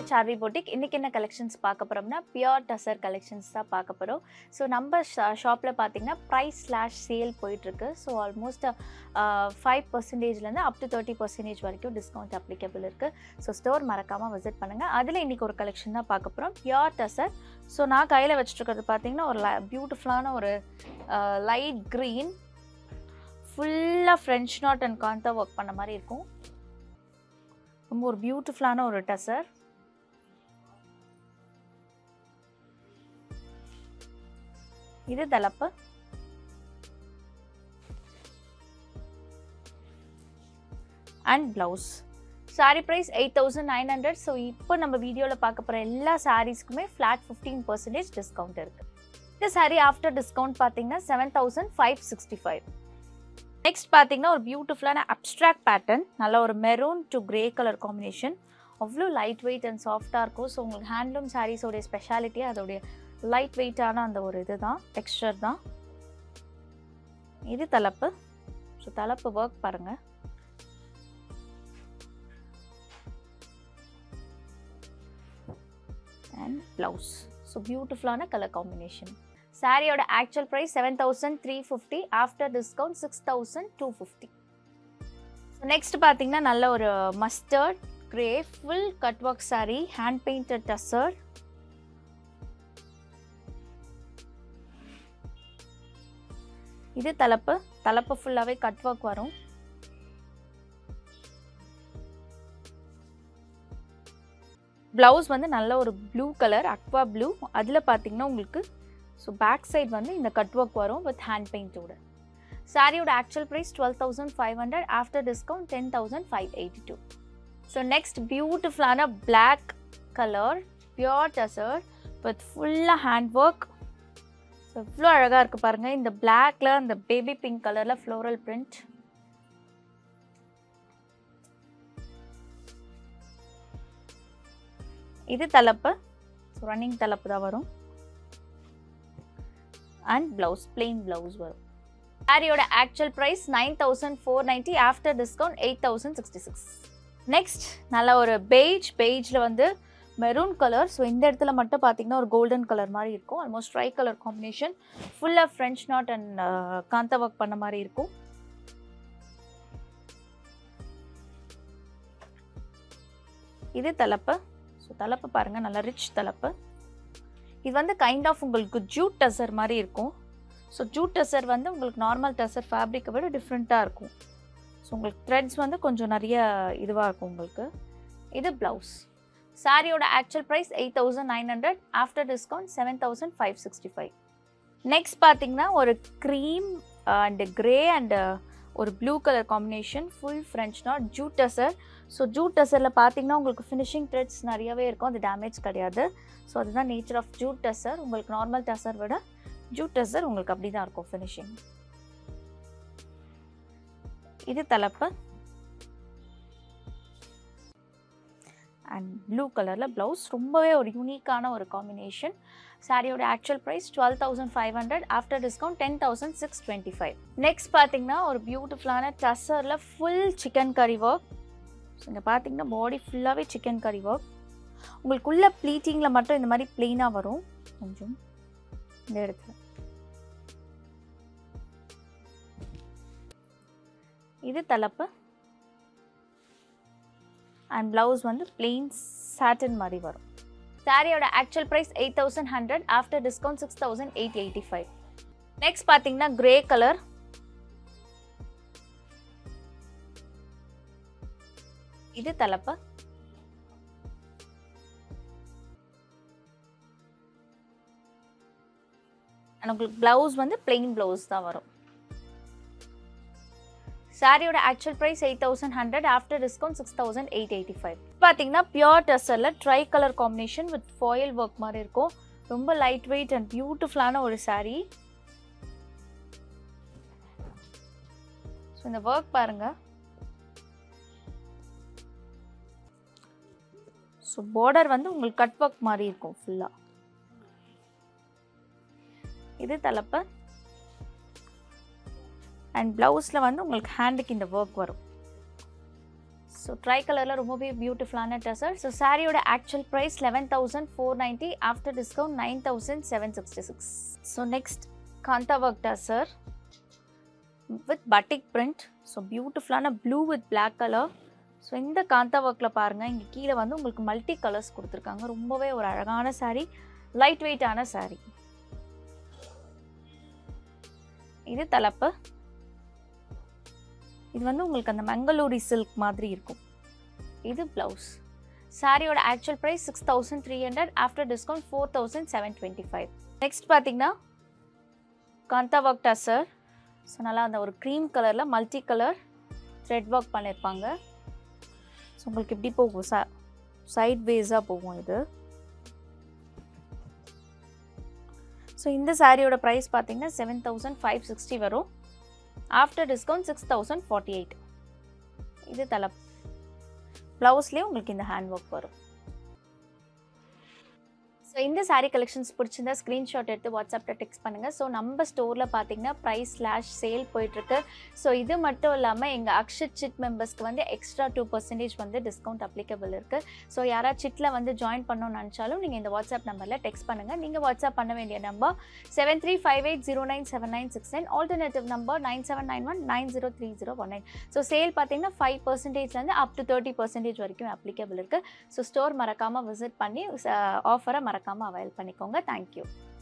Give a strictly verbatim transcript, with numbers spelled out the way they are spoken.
Charvi Boutique. இன்னைக்கு என்ன collections பார்க்க போறோம்னா பியூர் டசர் கலெக்ஷன்ஸ் தான் பார்க்க போறோம். ஸோ நம்ம ஷாப்ல பார்த்தீங்கன்னா ப்ரைஸ் ஸ்லாஷ் சேல் போயிட்டு இருக்கு. ஸோ ஆல்மோஸ்ட் ஃபைவ் பர்சன்டேஜ்லேருந்து அப் டு தேர்ட்டி பர்சன்டேஜ் வரைக்கும் டிஸ்கவுண்ட் அப்ளிகபிள் இருக்கு. ஸோ ஸ்டோர் மறக்காம விசிட் பண்ணுங்க. அதில் இன்னைக்கு ஒரு கலெக்ஷன் தான் பார்க்க போறோம் பியூர் டசர். ஸோ நான் கையில் வச்சுட்டு இருக்கிறது பார்த்தீங்கன்னா ஒரு பியூட்டிஃபுல்லான ஒரு லைட் க்ரீன் ஃபுல்லாக French knot and kantha work பண்ண மாதிரி இருக்கும். ரொம்ப ஒரு பியூட்டிஃபுல்லான ஒரு டசர். இது தலப்பு. And blouse. Sari price eight thousand nine hundred. So இப்போ நம்ம வீடியோவில் பார்க்க போகிற எல்லா சாரீஸ்க்குமே ஃப்ளாட் ஃபிஃப்டீன் பர்சன்டேஜ் டிஸ்கவுண்ட் இருக்குது. இந்த சாரீ ஆஃப்டர் டிஸ்கவுண்ட் பார்த்தீங்கன்னா seven thousand five sixty five. Next பார்த்தீங்கன்னா ஒரு பியூட்டிஃபுல்லான அப்ட்ராக்ட் பேட்டர்ன், நல்ல ஒரு maroon to grey colour combination. அவ்வளோ லைட் வெயிட் அண்ட் சாஃப்டாக இருக்கும். ஸோ உங்களுக்கு ஹேண்ட்லூம் சாரீஸோடைய ஸ்பெஷாலிட்டி அதோடைய லைட் வெயிட்டான அந்த ஒரு இது தான், டெக்ஸ்டர் தான். இது தலப்பு. ஸோ தலப்பு ஒர்க் பாருங்க. And blouse. ஸோ பியூட்டிஃபுல்லான கலர் காம்பினேஷன். சாரியோட actual price seven thousand three fifty, after discount six thousand two fifty. Next பார்த்தீங்கன்னா நல்ல ஒரு mustard grey full cut work sari, hand painted tussar. இது தலப்பு. தலப்பு ஃபுல்லாகவே கட் ஒர்க் வரும். பிளவுஸ் வந்து நல்ல ஒரு ப்ளூ கலர், அக்வா ப்ளூ. அதில் பார்த்தீங்கன்னா உங்களுக்கு ஸோ பேக் சைட் வந்து இந்த கட் ஒர்க் வரும் வித் ஹேண்ட் பெயிண்டோட. சாரியோட actual price twelve thousand five hundred, after discount ten thousand five eighty two. So next பியூட்டிஃபுல்லான black colour pure tussar with ஃபுல்லாக ஹேண்ட் ஒர்க். ஸோ இவ்வளோ அழகாக இருக்குது பாருங்கள். இந்த பிளாக்ல அந்த பேபி பிங்க் கலரில் ஃப்ளோரல் பிரிண்ட். இது தலப்பு. ஸோ ரன்னிங் தலப்பு தான் வரும். அண்ட் பிளவுஸ் பிளெயின் பிளவுஸ் வரும். சாரியோட actual price nine thousand four ninety, after discount eight thousand sixty six. Next நல்ல ஒரு பெய்ஜ். பெய்ஜில் வந்து மெரூன் கலர். ஸோ இந்த இடத்துல மட்டும் பார்த்தீங்கன்னா ஒரு கோல்டன் கலர் மாதிரி இருக்கும். Almost tri colour combination. ஃபுல்லாக French knot and kantha work பண்ண மாதிரி இருக்கும். இது தலப்பு. ஸோ தலப்பு பாருங்கள், நல்லா ரிச் தலப்பு. இது வந்து கைண்ட் ஆஃப் உங்களுக்கு ஜூட் டசர் மாதிரி இருக்கும். ஸோ ஜூட் டசர் வந்து உங்களுக்கு நார்மல் டசர் ஃபேப்ரிக்கை விட டிஃப்ரெண்ட்டாக இருக்கும். ஸோ உங்களுக்கு த்ரெட்ஸ் வந்து கொஞ்சம் நிறைய இதுவாக இருக்கும் உங்களுக்கு. இது ப்ளவுஸ். சாரியோட actual price eight thousand nine hundred, after discount seven thousand five sixty five. Next பார்த்தீங்கன்னா ஒரு க்ரீம் அண்டு கிரே அண்டு ஒரு blue colour combination, full French knot jute tussar. So jute டசரில் பார்த்தீங்கன்னா உங்களுக்கு ஃபினிஷிங் த்ரெட்ஸ் நிறையவே இருக்கும், அது டேமேஜ் கிடையாது. ஸோ அதுதான் நேச்சர் ஆஃப் ஜூட் டசர். உங்களுக்கு நார்மல் டசர் விட ஜூட் டசர் உங்களுக்கு அப்படி தான் இருக்கும் ஃபினிஷிங். இது தலப்பு. அண்ட் ப்ளூ கலரில் ப்ளவுஸ். ரொம்பவே ஒரு யூனிக்கான ஒரு காம்பினேஷன். சாரியோட actual price twelve thousand five hundred, after discount ten thousand six twenty five. Next பார்த்தீங்கன்னா ஒரு பியூட்டிஃபுல்லான டசரில் full chikankari work. So இங்கே பார்த்தீங்கன்னா பாடி ஃபுல்லாகவே சிக்கன் கரி ஒர்க். உங்களுக்குள்ள ப்ளீட்டிங்கில் மட்டும் இந்த மாதிரி பிளெயினாக வரும் கொஞ்சம் இந்த இடத்துல. இது தலப்பு. அண்ட் பிளவுஸ் வந்து பிளெயின் சாட்டன் மாதிரி வரும். சாரியோட actual price eight thousand hundred, after discount six thousand eight eighty five. Next பார்த்தீங்கன்னா கிரே கலர். இது தலப்பு. உங்களுக்கு பிளவுஸ் வந்து பிளெயின் பிளவுஸ் தான் வரும். சாரியோட actual price eight thousand hundred, after discount six thousand eight eighty five. பார்த்தீங்கன்னா பியூர் டசரில் tri colour combination with foil work மாதிரி இருக்கும். ரொம்ப லைட் வெயிட் அண்ட் பியூட்டிஃபுல்லான ஒரு சாரீ. ஸோ இந்த ஒர்க் பாருங்க. ஸோ பார்டர் வந்து உங்களுக்கு கட் ஒர்க் மாதிரி இருக்கும் ஃபுல்லாக. இது தலப்பு. அண்ட் ப்ளவுஸில் வந்து உங்களுக்கு ஹேண்டுக்கு இந்த ஒர்க் வரும். ஸோ ட்ரை கலரில் ரொம்பவே பியூட்டிஃபுல்லான டசர். ஸோ சாரியோட actual price eleven thousand four ninety after discount nine thousand seven sixty six. So next kantha work tussar with batik print. So பியூட்டிஃபுல்லான blue with black colour. So இந்த காந்தா ஒர்க்கில் பாருங்கள், இங்கே கீழே வந்து உங்களுக்கு மல்டி கலர்ஸ் கொடுத்துருக்காங்க. ரொம்பவே ஒரு அழகான சாரீ, லைட் வெயிட்டான சாரீ. இது தலைப்பு. இது வந்து உங்களுக்கு அந்த மங்களூரி சில்க் மாதிரி இருக்கும். இது ப்ளவுஸ். சாரியோட actual price six thousand three hundred after discount four thousand seven twenty five. Next பார்த்தீங்கன்னா காந்தா ஒர்க் டசர். ஸோ நல்லா அந்த ஒரு க்ரீம் கலரில் மல்டி கலர் த்ரெட் ஒர்க் பண்ணியிருப்பாங்க. ஸோ உங்களுக்கு இப்படி போகும், ச சைட் வேஸாக போகும் இது. ஸோ இந்த சாரியோட ப்ரைஸ் பார்த்தீங்கன்னா செவன் தௌசண்ட் ஃபைவ் சிக்ஸ்டி வரும். After discount six thousand forty eight. இது தலை. ப்ளவுஸ்லேயே உங்களுக்கு இந்த ஹேண்ட் ஒர்க் வரும். ஸோ இந்த சாரீ கலெக்ஷன்ஸ் பிடிச்சிருந்தா ஸ்க்ரீன்ஷாட் எடுத்து வாட்ஸ்அப்பில் டெக்ஸ்ட் பண்ணுங்கள். ஸோ நம்ம ஸ்டோரில் பார்த்தீங்கன்னா ப்ரைஸ் ஸ்லாஷ் சேல் போயிட்டுருக்கு. ஸோ இது மட்டும் இல்லாமல் எங்கள் அக்ஷத் சிட் மெம்பர்ஸ்க்கு வந்து எக்ஸ்ட்ரா டூ பர்சன்டேஜ் வந்து டிஸ்கவுண்ட் அப்ளிகபிள் இருக்குது. ஸோ யாராவது சிட்டில் வந்து ஜாயின் பண்ணணும்னு நினச்சாலும் நீங்கள் இந்த வாட்ஸ்அப் நம்பரில் டெக்ஸ்ட் பண்ணுங்கள். நீங்கள் வாட்ஸ்அப் பண்ண வேண்டிய number seven three five eight zero nine seven nine six nine alternative number nine seven nine one nine zero three zero one nine. So sale பார்த்தீங்கன்னா ஃபைவ் பர்சன்டேஜ்லேருந்து அப் டு தேர்ட்டி பர்சன்டேஜ் வரைக்கும் applicable இருக்குது. So store மறக்காமல் visit பண்ணி ஆஃபரை மறக்காமல் avail பண்ணிக்கோங்க. Thank you.